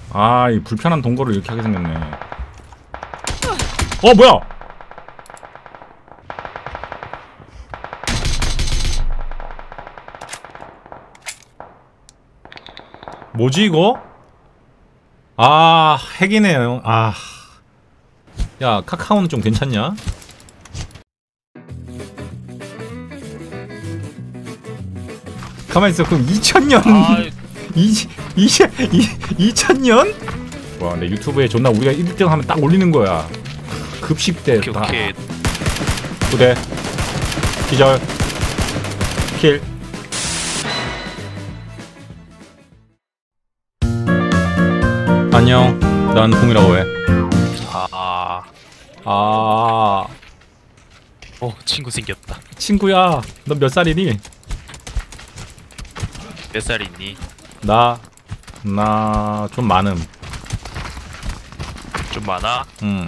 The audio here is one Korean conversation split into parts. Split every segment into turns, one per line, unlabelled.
아, 이 불편한 동거를 이렇게 하게 생겼네. 뭐야? 뭐지 이거? 아, 핵이네요. 아, 야, 카카오는 좀 괜찮냐? 가만있어. 그럼 2000년 2000년? 와, 내 유튜브에 존나 우리가 1등 하면 딱 올리는 거야. 급식 때 다.
오케이.
부대 기절 킬. 안녕, 난 공이라고 해.
친구 생겼다.
친구야, 넌 몇 살이니?
몇 살이니?
나 좀 많음.
좀 많아?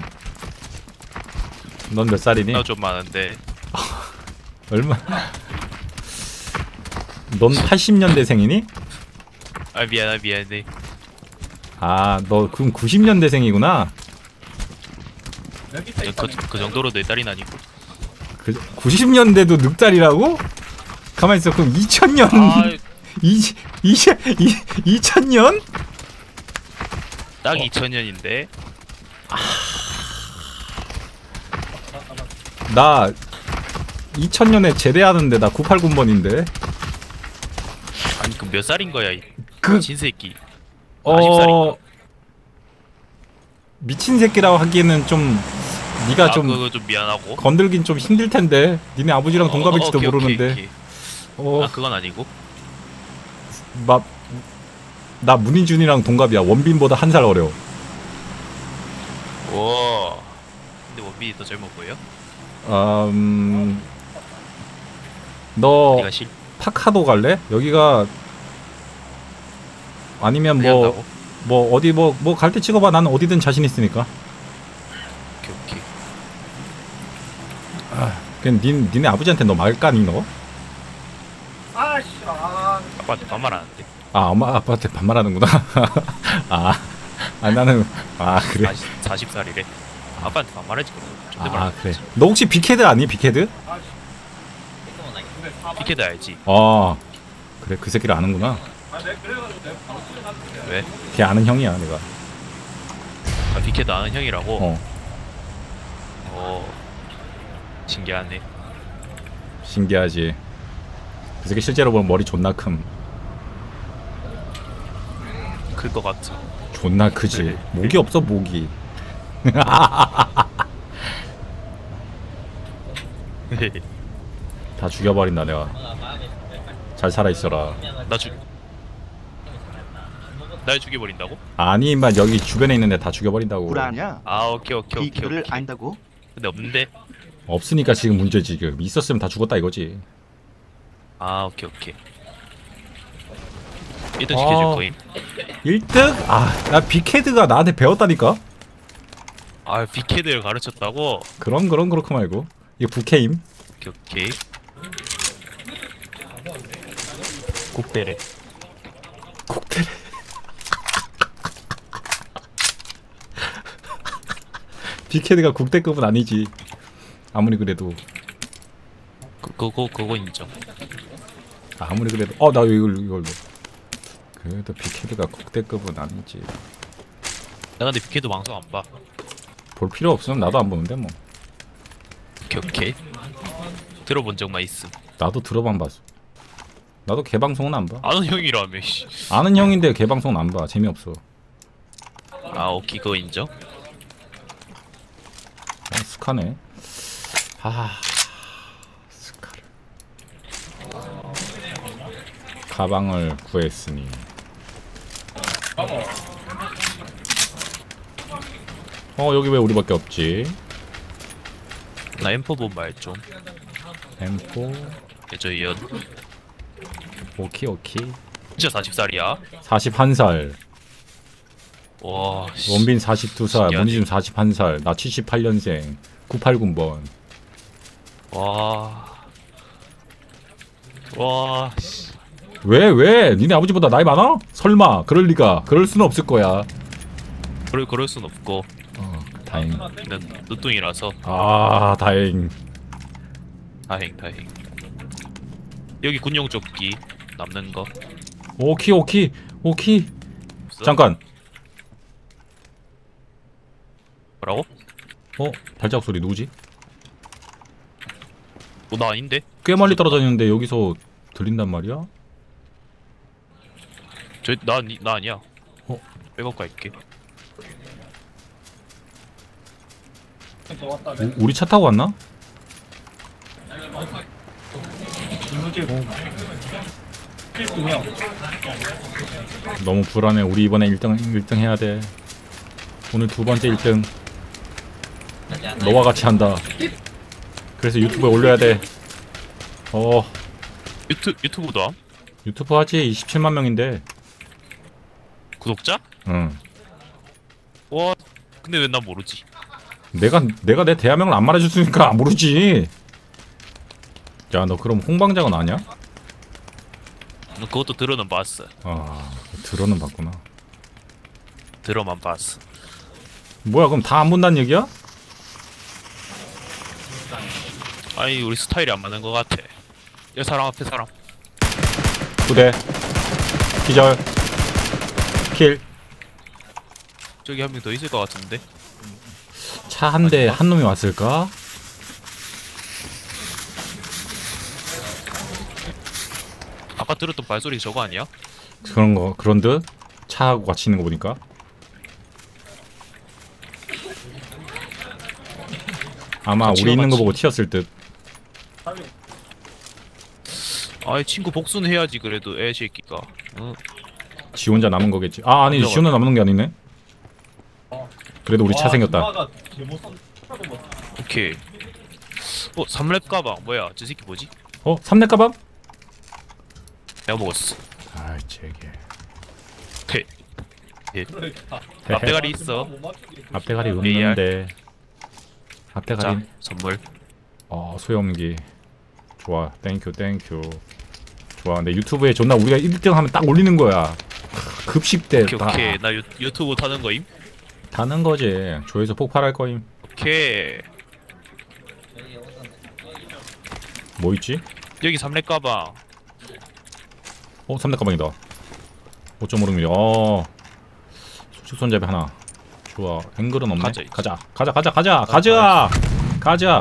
넌 몇 살이니?
나 좀 많은데.
얼마? 넌 80년대생이니?
아 미안해.
아, 너 그럼 90년대생이구나.
그 정도로 내 딸이 아니고.
90년대도 늑달이라고? 가만있어. 그럼 2000년 2000년?
딱 2000년인데.
나 2000년에 제대하는데 나 98군번인데.
아니 그 몇 살인 거야 이
그
진새끼. 40살인가?
미친 새끼라고 하기에는 좀 네가 좀
그거 좀 미안하고.
건들긴 좀 힘들 텐데. 니네 아버지랑 동갑일지도 모르는데.
오케이. 그건 아니고.
나 문희준이랑 동갑이야. 원빈보다 한 살 어려.
오. 근데 원빈이 더 젊어 보여?
너
네가 실
파카도 갈래? 여기가 아니면
한다고?
뭐 어디 뭐 갈 때 찍어봐. 나는 어디든 자신 있으니까.
오케이.
그냥 니네 아버지한테 너 말까니 너?
아빠한테 반말하는데.
아, 엄마 아빠한테 반말하는구나. 나는 그래.
40살이래. 아빠한테 반말하지 그럼.
그래. 너 혹시 빅헤드 아니? 빅헤드?
피케드 알지?
그래. 그 새끼를 아는구나.
왜?
걔 아는 형이야 내가.
피케드 아는 형이라고?
어.
신기하네.
신기하지. 그 새끼 실제로 보면 머리 존나 큼.
클 것 같아.
존나 크지.
그래.
목이 없어 목이. 다 죽여버린다 내가. 잘 살아있어라.
날 죽여버린다고?
아니 임마, 여기 주변에 있는데 다 죽여버린다고.
불안이야?
오케이.
이들을 안다고?
근데 없는데?
없으니까 지금 문제지. 지금 있었으면 다 죽었다 이거지.
오케이. 1등 시켜줄 거임.
1등? 나 빅헤드가 나한테 배웠다니까?
빅헤드를 가르쳤다고?
그렇고 말고. 이거 부캐임.
오케이. 국대래.
빅헤드가 국대급은 아니지. 아무리 그래도.
그거 인정.
아무리 그래도 나 이걸 그래도 빅헤드가 국대급은 아니지.
내가 근데 빅헤드 방송 안 봐.
볼 필요 없으면 나도 안 보는데 뭐.
오케이. 들어본 적만 있음.
나도 들어만 봤어. 나도 개방송은 안 봐.
아는 형이라며 씨.
아는 형인데 개방송은 안 봐. 재미없어.
오케이. 그거 인정.
스카네. 스카를. 가방을 구했으니. 여기 왜 우리밖에 없지?
나 M4 본 말 좀.
M4.
저 연.
오케이.
진짜 40살이야?
41살.
와.
원빈 42살,
신기하네.
문희준 41살, 나 78년생, 98군번.
와. 씨.
왜? 니네 아버지보다 나이 많아? 설마, 그럴 리가. 그럴 수는 없을 거야.
그럴 순 없고.
다행.
난 늦둥이라서.
아, 다행.
다행. 여기 군용 조끼 남는 거.
오키.
없어?
잠깐.
뭐라고?
발자국 소리 누구지?
나 아닌데?
꽤 멀리 떨어져 있는데 여기서 들린단 말이야?
나 아니야. 백업 갈게.
우리 차 타고 왔나? 너무 불안해. 우리 이번에 1등 해야 돼. 오늘 두 번째 1등. 너와 같이 한다. 그래서 유튜브에 올려야 돼.
유튜브도 함?
유튜브 하지. 27만 명인데.
구독자?
응.
와, 근데 왜 난 모르지?
내가 내 대화명을 안 말해줬으니까 모르지. 야, 너 그럼 홍방장은 아냐?
그것도 들어는 봤어.
들어는 봤구나.
들어만 봤어.
뭐야, 그럼 다 안 본다는 얘기야?
아니, 우리 스타일이 안 맞는 것 같아. 야, 사람 앞에 사람.
부대 기절 킬.
저기 한 명 더 있을 것 같은데.
차 한 대 한 놈이 왔을까?
아까 들었던 발소리 저거 아니야?
그런 듯. 차하고 같이 있는 거 보니까. 아마 우리 있는 거 보고 튀었을 듯.
아이, 친구 복수는 해야지. 그래도 애 새끼가.
지 혼자 남은 거겠지. 아니, 지 혼자 남는 게 아니네. 그래도 우리 차 생겼다.
오케이. 3렙 가방 뭐야? 저 새끼 뭐지?
3렙 가방?
내가 먹었어.
아이, 제게.
앞대가리 있어.
앞대가리 없는데. 앞대가리.
자, 선물.
소염기. 좋아. 땡큐. 좋아. 근데 유튜브에 존나 우리가 1등 하면 딱 올리는 거야. 급식대.
오케이. 나 유튜브 타는 거임?
타는 거지. 조회수 폭발할 거임.
오케이.
뭐 있지?
여기 3렙 가방.
3렙 가방이다. 5.5mm. 수직 손잡이 하나. 좋아. 앵글은 없네. 가자.
가자.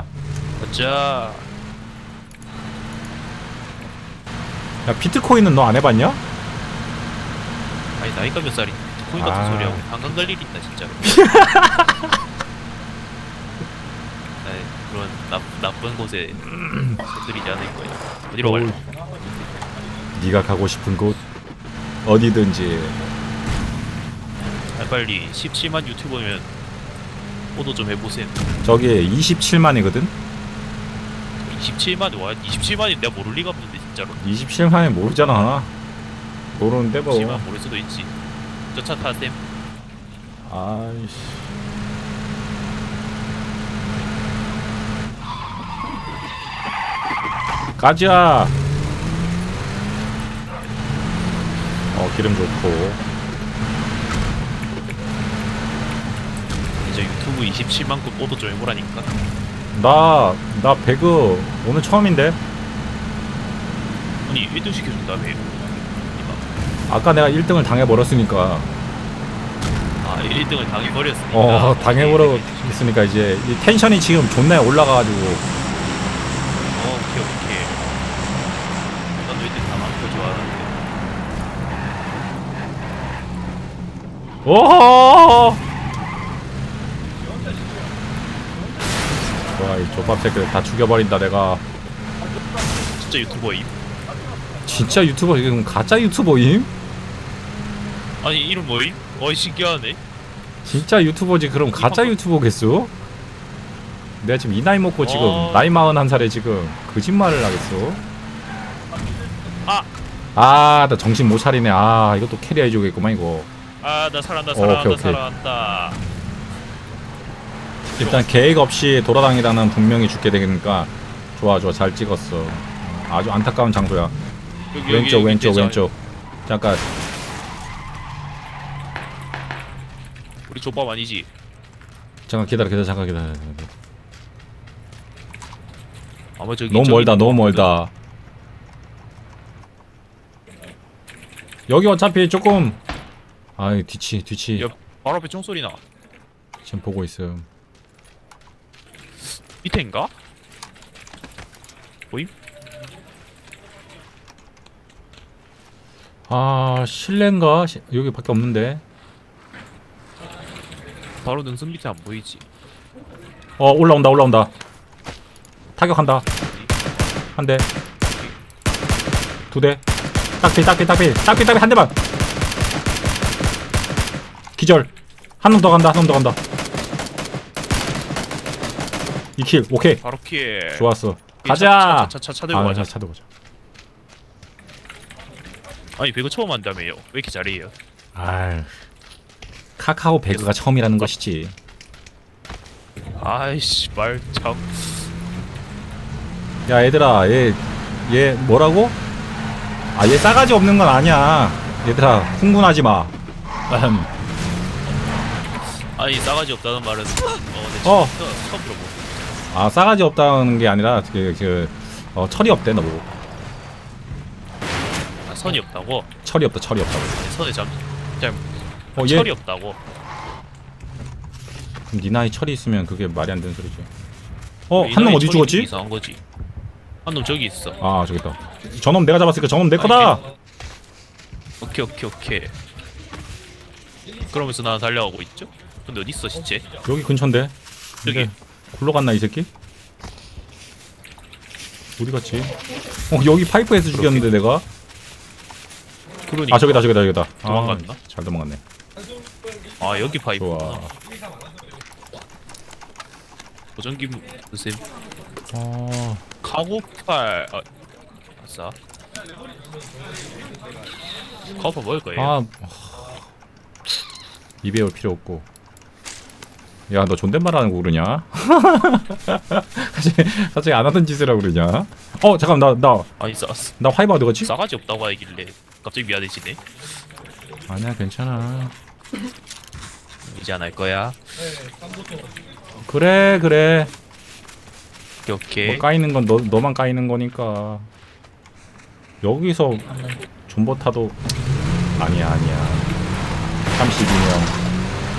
야, 비트코인은 너 안 해봤냐?
아니, 나이가 몇 살인데 코인 같은 소리하고 한강 갈 일 있다 진짜. 아이, 그런 나쁜 곳에 들이지 않을 거야. 어디로 갈래?
네가 가고 싶은 곳 어디든지.
빨리 17만 유튜버면 포도 좀 해보세요.
저기 27만이거든?
27만 와, 27만이 내가 모를 리가 없는데 진짜로.
27만이 모르잖아. 모르는데 뭐.
27만 모를 수도 있지. 저 차 타셈.
아이씨. 가자. 기름 좋고.
이제 유튜브 27만 구 포도 좀 해보라니까.
나 배그 오늘 처음인데.
아니 1등 시켜준다며.
아까 내가 1등을 당해버렸으니까.
1등을 당해버렸으니까.
당해버렸으니까 이제 이 텐션이 지금 존나 올라가가지고.
오케이. 나도 1등 다 많고 좋아하는데.
오호! 와, 이 족밥 새끼들 다 죽여버린다 내가.
진짜 유튜버임?
진짜 유튜버? 이게 그럼 가짜 유튜버임?
아니 이름 뭐임? 신기하네.
진짜 유튜버지. 그럼 가짜 유튜버겠어? 내가 지금 이 나이 먹고 지금 나이 41살에 지금 거짓말을 하겠어? 나 정신 못 차리네. 이것도 캐리해주겠구만 이거.
나 살아난다.
오케이.
살아난다.
일단 계획 없이 돌아다니다는 분명히 죽게 되니까 좋아 잘 찍었어. 아주 안타까운 장소야. 왼쪽 잠깐.
우리 족밥 아니지?
잠깐 기다려 잠깐 기다려.
아마 저기
너무
저기
멀다
있는
너무
거
멀다. 여기 어차피 조금 아이 뒤치
야, 바로 앞에 총소리 나.
지금 보고 있음.
밑에인가? 보임?
아 실내인가? 여기밖에 없는데.
바로 능선 밑에 안 보이지?
올라온다. 타격한다. 한 대. 두 대. 딱필 한 대만. 기절. 한 놈 더 간다. 2킬. 오케이.
바로 킬.
좋았어. 가자.
차 들고 가자.
차 들고 가자.
아니 배그 처음 한다며요. 왜 이렇게 잘해요?
아, 카카오 배그가 처음이라는 것이지.
아이씨 말 참.
야 얘들아, 얘 뭐라고? 아, 얘 싸가지 없는 건 아니야. 얘들아, 흥분하지 마.
아니 싸가지 없다는 말은 내
어.
처음 들어보.
아, 싸가지 없다는 게 아니라 철이 없대 너보고.
아, 선이 없다고?
철이 없다고.
선에 잘
얘
철이 없다고.
그럼 네 나이 철이 있으면 그게 말이 안 되는 소리지.
이
한 놈
나이
어디
철이
죽었지?
이상한 거지. 한 놈 저기 있어.
아, 저기 있다. 저놈 내가 잡았으니까 저놈 내 거다.
오케이. 그러면서 나는 달려가고 있죠? 근데 어디 있어 시체?
여기 근처인데.
저기.
근데 골로 갔나 이 새끼? 어디 갔지? 여기 파이프에서 죽였는데 내가.
그러니까.
아, 저기다.
도망갔나?
잘 도망갔네.
아 여기 파이프.
좋아.
보정기 무슨
어,
카고팔. 아싸. 카고팔 먹을 거예요?
아, 입에 필요 없고. 야, 너 존댓말 하는 거 그러냐? 갑자기 안 하던 짓을 하고 그러냐? 잠깐,
아니
나 화이브 어디 갔지?
싸가지 없다고 하길래 갑자기 미안해지네.
아니야, 괜찮아.
이제 안 할 거야.
그래.
오케이.
뭐 까이는 건 너만 까이는 거니까. 여기서 존버 타도 아니야. 32명.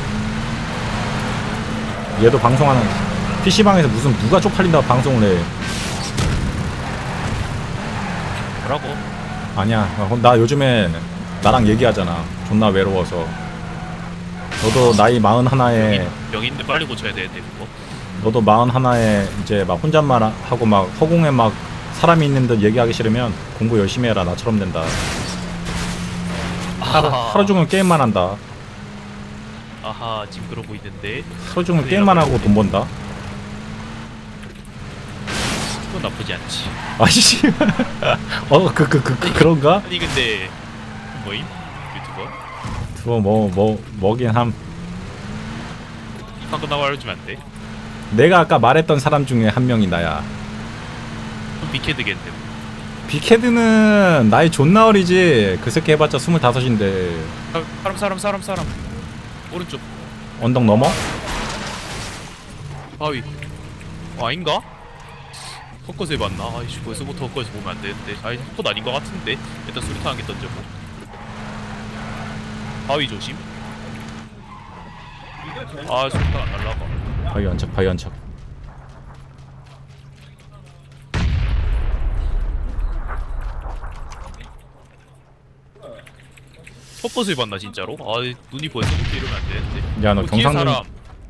얘도 방송하는 PC방에서 무슨 누가 쪽팔린다고 방송을 해.
뭐라고?
아니야. 나 요즘에 나랑 얘기하잖아. 존나 외로워서. 너도 나이 41에
병인데 빨리 고쳐야 되는데 그거.
너도 41에 이제 막 혼잣말 하고 막 허공에 막 사람이 있는 듯 얘기하기 싫으면 공부 열심히 해라. 나처럼 된다. 하루 종일 게임만 한다.
아하 지금 그러고 있는데
하루 종일 게임만 하고 돈 번다.
그건 나쁘지 않지.
아이씨. 그런가?
아니 근데 뭐임? 유튜버?
뭐긴 함.
방금 나와 알려주면 안 돼?
내가 아까 말했던 사람 중에 한 명이 나야.
그럼 빅헤드겠는데.
빅헤드는 나이 존나 어리지. 그 새끼 해봤자 25인데.
사람 오른쪽
언덕 넘어?
바위. 아닌가? 헛것에 봤나? 아이씨 벌써부터 헛것에서 보면 안 되는데. 아이 헛것 아닌 것 같은데. 일단 수류탄 한개 던져보. 바위 조심. 아 수류탄 안 날라가.
바위 안착.
헛것을 봤나 진짜로? 아 눈이 벌써부터 이러면 안 되는데.
야, 너
뒤에
경상도
사람.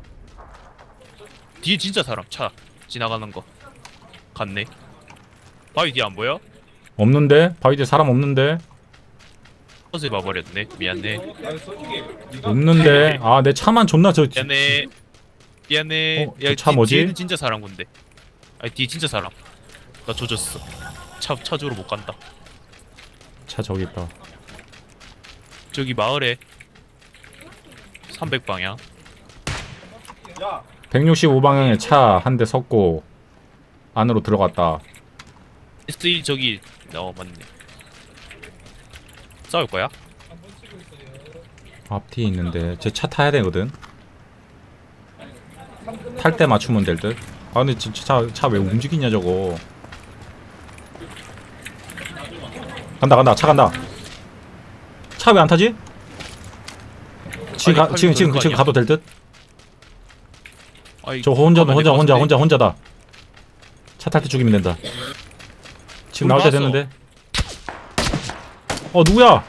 뒤에 진짜 사람. 차 지나가는 거 갔네. 바위 뒤에 안 보여?
없는데? 바위 뒤에 사람 없는데?
헛것을 봐버렸네. 미안해.
없는데? 아, 내 차만 존나
미안해.
저차 뭐지?
뒤에는 진짜 사람 군데. 아니 뒤에 진짜 사람. 나 조졌어. 차 주로 못 간다.
차 저기 있다.
저기 마을에 300방향
165방향에 차 한 대 섰고 안으로 들어갔다.
S1 저기 맞네. 싸울 거야?
앞뒤에 있는데 쟤 차 타야 되거든. 탈 때 맞추면 될 듯. 아 근데 진짜 차 왜 움직이냐 저거. 간다 차 간다. 차 왜 안 타지? 지금 가도 될 듯? 저 혼자다. 차 탈 때 죽이면 된다. 지금 나올 때 됐는데. 누구야?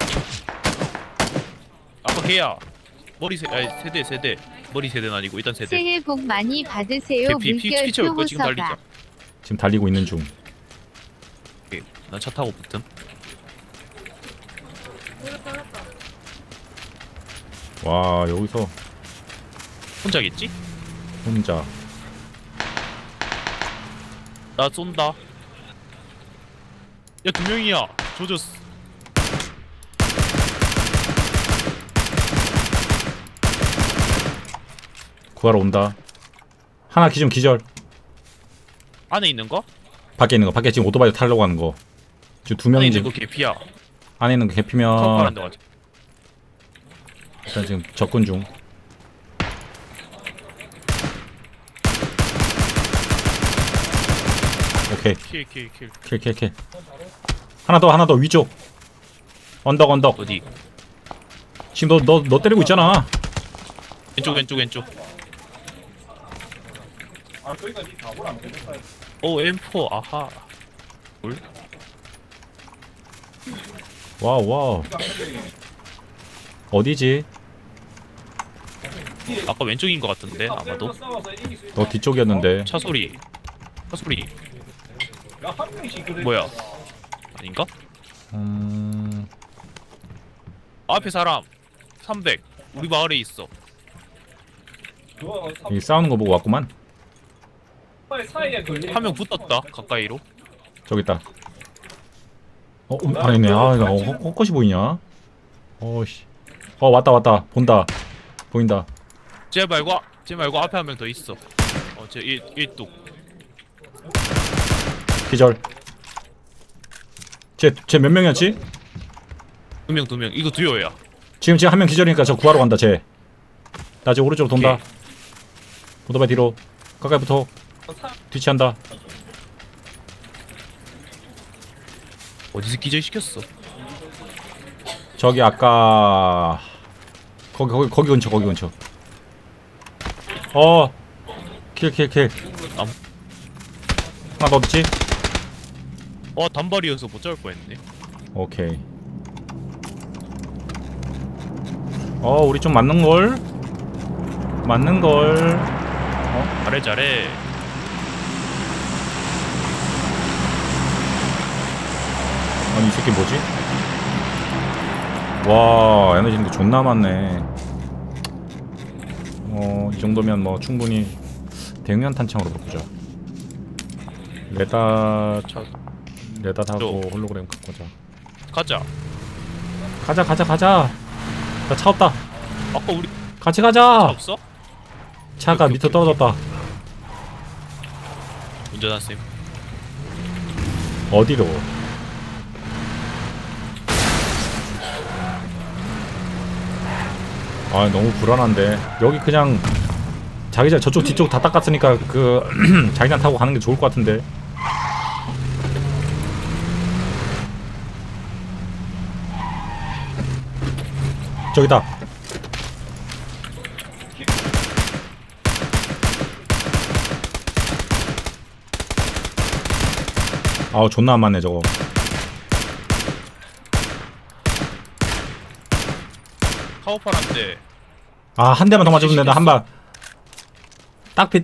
아까 걔야. 세대. 머리 세대는 아니고 일단 세대.
새해 복 많이 받으세요. 물결
채울 거 지금 달리자.
표호서가.
지금 달리고 있는 중.
난 차 타고 붙음.
와 여기서
혼자겠지?
혼자.
나 쏜다. 야, 2명이야. 조졌어.
구하러 온다. 하나 기절.
안에 있는 거?
밖에 있는 거. 밖에 지금 오토바이 타려고 하는 거. 지금 두
안에
명이
있는 거
지금
개피야.
안에 있는 거 개피면
커버한데 가자.
일단 지금 접근 중. 오케이.
킬.
하나 더 위쪽. 언덕.
어디?
지금 너 때리고 있잖아.
왼쪽. 오, M4. 아하. 뭘?
와우. 어디지?
아까 왼쪽인 것 같은데 아마도.
너 뒤쪽이었는데.
차 소리. 뭐야? 아닌가? 앞에 사람 300. 우리 마을에 있어.
이 싸우는 거 보고 왔구만.
한 명 붙었다 가까이로.
저기 있다. 아니네. 이거 헛것이 보이냐? 씨. 왔다. 보인다.
쟤 말고 앞에 한 명 더 있어. 쟤 일뚝.
기절. 쟤 몇 명이었지?
2명. 이거 듀오야.
지금 한 명 기절이니까 저 구하러 간다. 쟤. 나 지금 오른쪽으로 돈다.
오케이.
오토바이 뒤로. 가까이 붙어. 뒤치한다.
어디서 기절시켰어?
저기 아까 거기 근처. 킬. 하나 더 없지?
단발이어서 못 잡을 뻔했네.
오케이. 우리 좀 맞는걸?
잘해.
아니 이 새끼 뭐지? 와 에너지 근데 존나 많네. 이 정도면 뭐 충분히 대응형 탄창으로 바꾸자. 레닷하고 홀로그램 갖고
가자.
가자. 나 차 없다.
아까 우리
같이
차
가자.
없어?
차가 밑에 떨어졌다.
운전하세요.
어디로? 너무 불안한데. 여기 그냥 자기장 저쪽 뒤쪽 다 닦았으니까 그 자기장 타고 가는 게 좋을 것 같은데. 저기다. 존나 안 맞네 저거.
카우팔한데.
한 대만 더 맞으면 된다. 한 발. 딱피.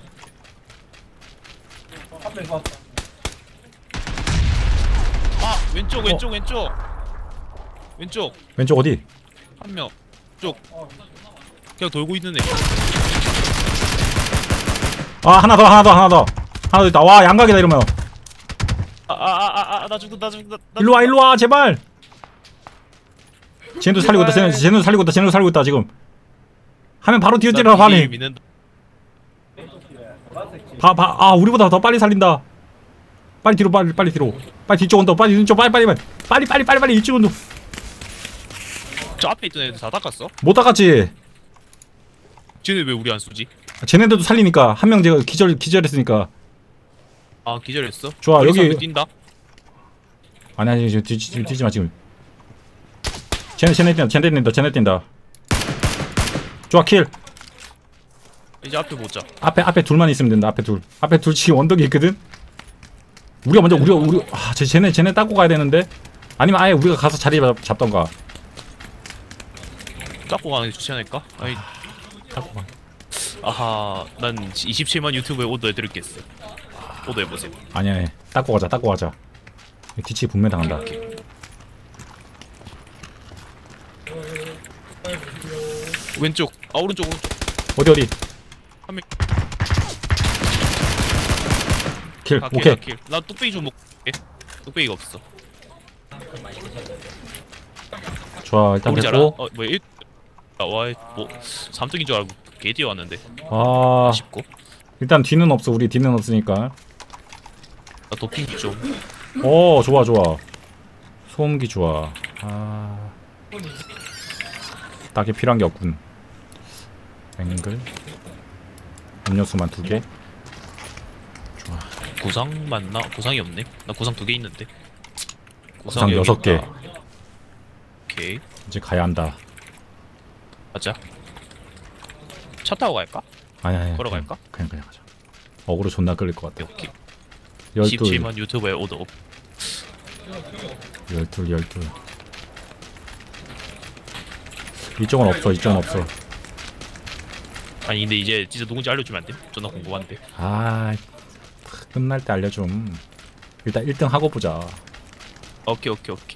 왼쪽 어디?
한 명. 쪽. 그냥 돌고 있는 애.
하나 더 있다. 와 양각이다 이러면.
나 죽는다.
일로 와 제발. 쟤네도 살리고 있다 지금. 하면 바로 뒤엎지라 빨리. 우리보다 더 빨리 살린다. 빨리 뒤로. 빨리 뒤쪽 온다. 빨리 이쪽 온다.
저 앞에 있던 애들 다 닦았어?
못 닦았지.
쟤네 왜 우리 안 쏘지?
쟤네들도 살리니까 한 명 제가 기절했으니까.
아 기절했어?
좋아,
여기
여기-
뛴다.
아니 지금 뛰지 마 지금. 쟤네 뛴다. 좋아, 킬.
이제 앞에 보자.
앞에 둘만 있으면 된다. 앞에 둘 지금 언덕에 있거든. 우리가 먼저 쟤네 따고 가야 되는데. 아니면 아예 우리가 가서 자리 잡던가.
닦고 가는 게 좋지 않을까? 아니
따고 가.
아하 난 27만 유튜브에 오더 해드릴겠어. 오더 해보세요.
아니야, 따고 가자. 뒤치기 분명 당한다.
왼쪽 오른쪽
어디
한 명.
킬.
다
오케이.
킬. 나 뚝배기 좀 먹게. 뚝배기가 없어.
좋아, 일단
우리
됐고.
뭐 1... 와뭐 3등인 줄 알고 개 뛰어왔는데
아,
아쉽고.
일단 뒤는 없어. 우리 뒤는 없으니까.
나 도핑 좀.
오, 좋아. 소음기 좋아. 아, 딱히 필요한 게 없군. 앵글. 음료수만 2개.
구상 맞나? 구상이 없네. 나 구상 2개 있는데.
구상
여기
6개.
있다. 오케이.
이제 가야 한다.
가자. 차 타고 갈까?
아니.
걸어갈까?
그냥 가자. 어그로 존나 끌릴 것 같아.
오케이.
12.
17만 유튜브에 오더.
12. 이쪽은 없어.
아니 근데 이제 진짜 누군지 알려주면 안 돼? 존나 궁금한데.
아, 끝날 때 알려줌. 일단 1등 하고 보자.
오케이.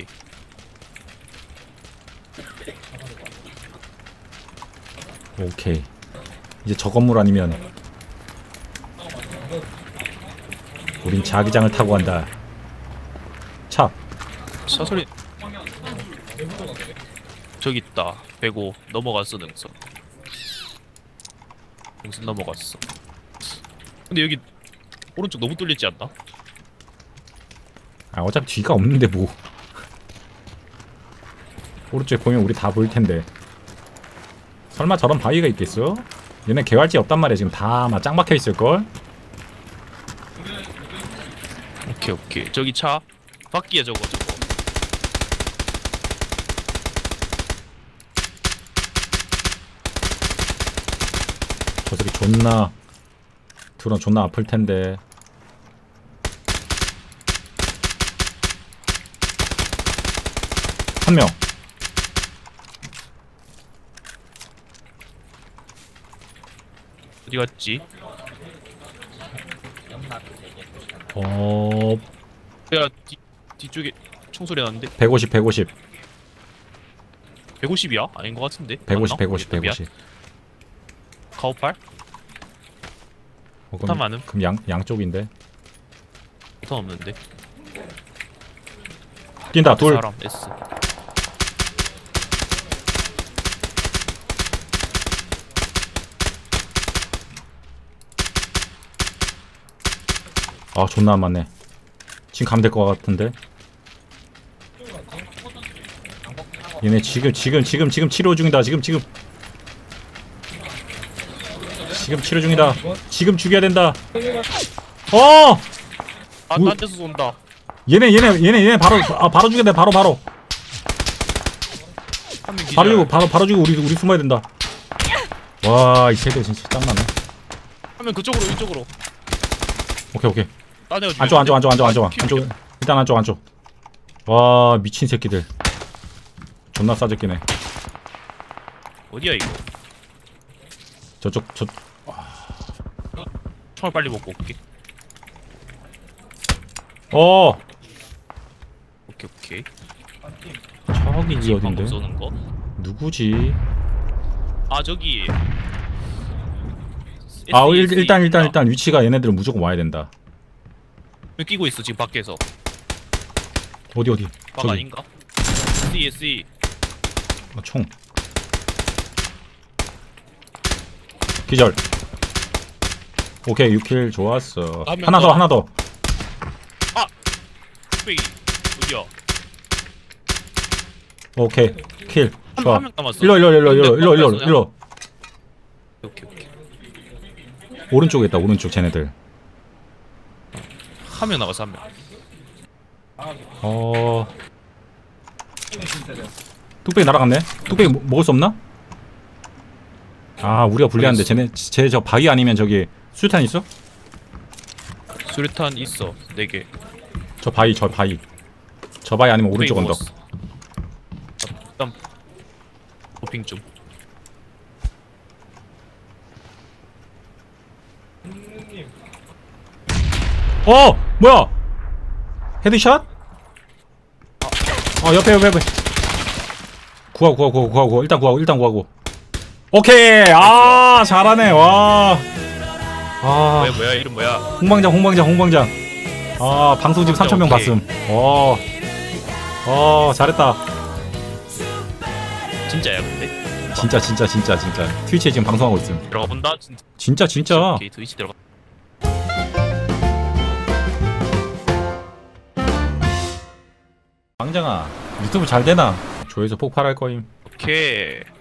오케이. 이제 저 건물 아니면 우린 자기장을 타고 간다. 차.
차 소리. 저기 있다. 105 넘어갔어 능선. 능선 넘어갔어. 근데 여기 오른쪽 너무 뚫렸지 않나?
아, 어차피 뒤가 없는데 뭐. 오른쪽에 보면 우리 다 보일 텐데. 설마 저런 바위가 있겠어? 얘네 개활지 없단 말이야. 지금 다 막 짱 박혀 있을 걸.
오케이. 저기 차 바퀴야 저거.
저 새끼 드론 존나 아플 텐데. 한 명.
어디 갔지? 야 뒤쪽에 총소리 나는데.
150.
150이야? 아닌 것 같은데.
150.
카우팔? 포탄 많음?
그럼 양쪽인데.
포탄 없는데.
뛴다. 둘.
사람 S.
아, 존나 안 맞네. 지금 가면 될 것 같은데. 얘네 지금 치료 중이다. 지금 치료 중이다. 지금 죽여야 된다.
아, 딴 데서 쏜다.
얘네 바로 죽여야 돼. 바로
한 명 기절.
바로 죽이고 우리 숨어야 된다. 와, 이 새끼 진짜 짱나네.
한 명 그쪽으로 이쪽으로.
오케이.
딴 애가
안쪽.
죽였는데?
일단 안쪽. 와, 미친 새끼들. 존나 싸졌기네.
어디야 이거?
저쪽
총알 빨리 먹고 올게. 오케이.
저기
방금
어딘데?
쏘는 거?
누구지?
아 저기.
아,
SE
일단 위치가 얘네들은 무조건 와야 된다.
끼고 있어 지금 밖에서.
어디?
방
저기.
아닌가? SE.
총. 기절. 오케이, 6킬 좋았어.
한명
하나 더.
뚝배기. 어디야?
오케이, 킬. 좋아.
한 명 남았어.
일로.
오케이.
오른쪽에 있다. 오른쪽 쟤네들.
한 명 나가서 한 명.
뚝배기 날아갔네. 뚝배기 먹을 수 없나? 아 우리가 불리한데 쟤네 쟤 저 바위 아니면 저기 수류탄 있어?
수류탄 있어 4개.
저 바위 아니면 오른쪽 언덕.
일단 도핑 좀.
뭐야 헤드샷? 옆에 구하고 일단 구하고 오케이. 잘하네. 와
뭐야 이름 뭐야?
홍방장. 방송 지금 3,000명
오케이.
봤음. 잘했다.
진짜야 근데?
진짜 트위치에 지금 방송하고 있음.
들어가 본다. 진짜.
진짜
오케이 트위치 들어가.
방장아 유튜브 잘 되나? 조회수 폭발할 거임.
오케이.